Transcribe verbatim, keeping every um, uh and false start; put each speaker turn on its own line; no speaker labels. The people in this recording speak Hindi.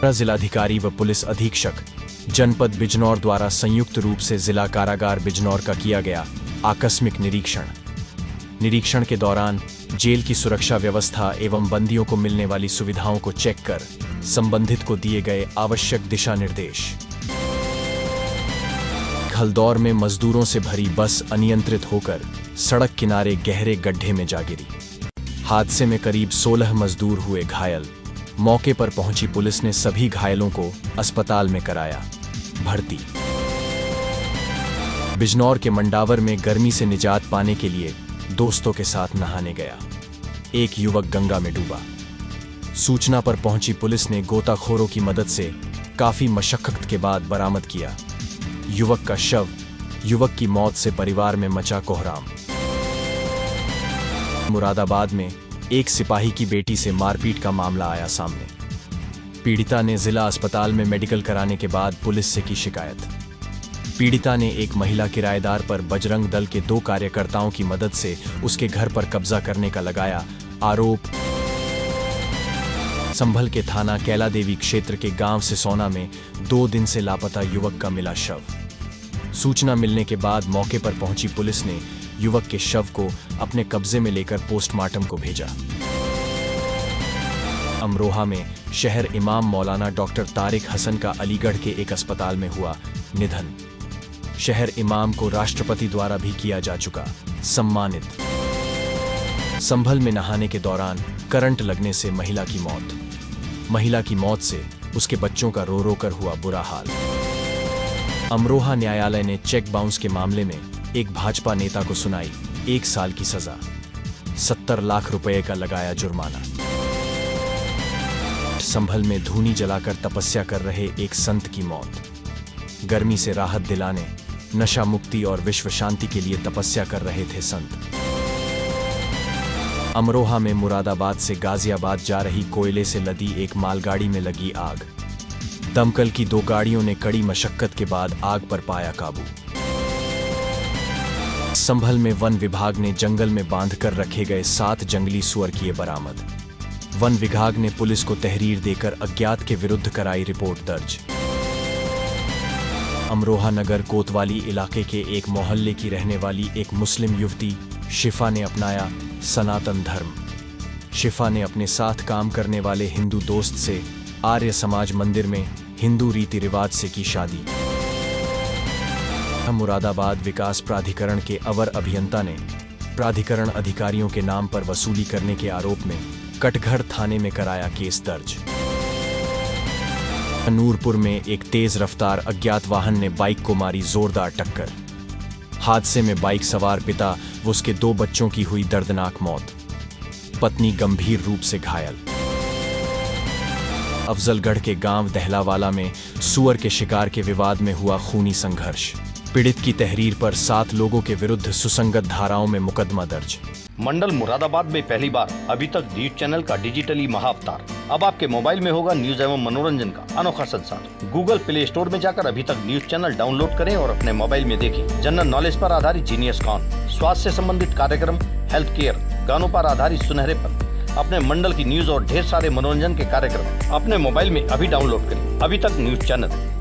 जिलाधिकारी व पुलिस अधीक्षक जनपद बिजनौर द्वारा संयुक्त रूप से जिला कारागार बिजनौर का किया गया आकस्मिक निरीक्षण। निरीक्षण के दौरान जेल की सुरक्षा व्यवस्था एवं बंदियों को मिलने वाली सुविधाओं को चेक कर संबंधित को दिए गए आवश्यक दिशा निर्देश। हल्दौर में मजदूरों से भरी बस अनियंत्रित होकर सड़क किनारे गहरे गड्ढे में जा गिरी। हादसे में करीब सोलह मजदूर हुए घायल। मौके पर पहुंची पुलिस ने सभी घायलों को अस्पताल में कराया भर्ती। बिजनौर के मंडावर में गर्मी से निजात पाने के लिए दोस्तों के साथ नहाने गया। एक युवक गंगा में डूबा। सूचना पर पहुंची पुलिस ने गोताखोरों की मदद से काफी मशक्कत के बाद बरामद किया युवक का शव। युवक की मौत से परिवार में मचा कोहराम। मुरादाबाद में एक सिपाही की बेटी से मारपीट का मामला आया सामने। पीड़िता ने जिला अस्पताल में मेडिकल कराने के बाद पुलिस से की शिकायत। पीड़िता ने एक महिला किराएदार पर बजरंग दल के दो कार्यकर्ताओं की मदद से उसके घर पर कब्जा करने का लगाया आरोप। संभल के थाना कैलादेवी क्षेत्र के गांव सिसौना में दो दिन से लापता युवक का मिला शव। सूचना मिलने के बाद मौके पर पहुंची पुलिस ने युवक के शव को अपने कब्जे में लेकर पोस्टमार्टम को भेजा। अमरोहा में शहर इमाम मौलाना डॉक्टर तारिक हसन का अलीगढ़ के एक अस्पताल में हुआ निधन। शहर इमाम को राष्ट्रपति द्वारा भी किया जा चुका सम्मानित। संभल में नहाने के दौरान करंट लगने से महिला की मौत। महिला की मौत से उसके बच्चों का रो रो कर हुआ बुरा हाल। अमरोहा न्यायालय ने चेक बाउंस के मामले में एक भाजपा नेता को सुनाई एक साल की सजा। सत्तर लाख रुपए का लगाया जुर्माना। संभल में धूनी जलाकर तपस्या कर रहे एक संत की मौत। गर्मी से राहत दिलाने, नशा मुक्ति और विश्व शांति के लिए तपस्या कर रहे थे संत। अमरोहा में मुरादाबाद से गाजियाबाद जा रही कोयले से लदी एक मालगाड़ी में लगी आग। दमकल की दो गाड़ियों ने कड़ी मशक्कत के बाद आग पर पाया काबू। संभल में वन विभाग ने जंगल में बांधकर रखे गए सात जंगली सुअर किए बरामद। वन विभाग ने पुलिस को तहरीर देकर अज्ञात के विरुद्ध कराई रिपोर्ट दर्ज। अमरोहा नगर कोतवाली इलाके के एक मोहल्ले की रहने वाली एक मुस्लिम युवती शिफा ने अपनाया सनातन धर्म। शिफा ने अपने साथ काम करने वाले हिंदू दोस्त से आर्य समाज मंदिर में हिंदू रीति रिवाज से की शादी। मुरादाबाद विकास प्राधिकरण के अवर अभियंता ने प्राधिकरण अधिकारियों के नाम पर वसूली करने के आरोप में कटघर थाने में कराया केस दर्ज। नूरपुर में एक तेज रफ्तार अज्ञात वाहन ने बाइक को मारी जोरदार टक्कर। हादसे में बाइक सवार पिता व उसके दो बच्चों की हुई दर्दनाक मौत। पत्नी गंभीर रूप से घायल। अफजलगढ़ के गांव दहलावाला में सुअर के शिकार के विवाद में हुआ खूनी संघर्ष। पीड़ित की तहरीर पर सात लोगों के विरुद्ध सुसंगत धाराओं में मुकदमा दर्ज।
मंडल मुरादाबाद में पहली बार अभी तक न्यूज चैनल का डिजिटली महाअवतार। अब आपके मोबाइल में होगा न्यूज एवं मनोरंजन का अनोखा संसार। गूगल प्ले स्टोर में जाकर अभी तक न्यूज चैनल डाउनलोड करें और अपने मोबाइल में देखें जनरल नॉलेज पर आधारित जीनियस कॉन, स्वास्थ्य से संबंधित कार्यक्रम, हेल्थ केयर, गानों पर आधारित सुनहरे पल, अपने मंडल की न्यूज और ढेर सारे मनोरंजन के कार्यक्रम अपने मोबाइल में अभी डाउनलोड करें। अभी तक न्यूज चैनल।